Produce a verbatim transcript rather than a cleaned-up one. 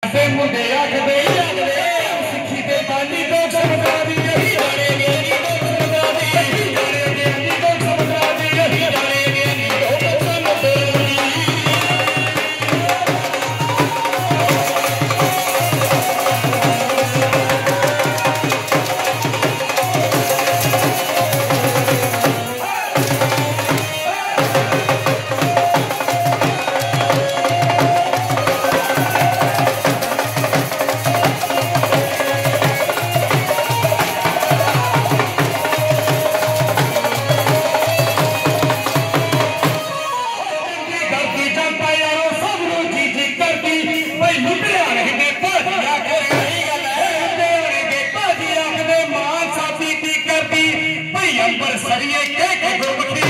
मुंडे आखदे सिक्खी ते पानी तो समझा दी जाने दी तो समझा दी जाने दी तो समझा दी जाने दी तो समझा दी सरिये के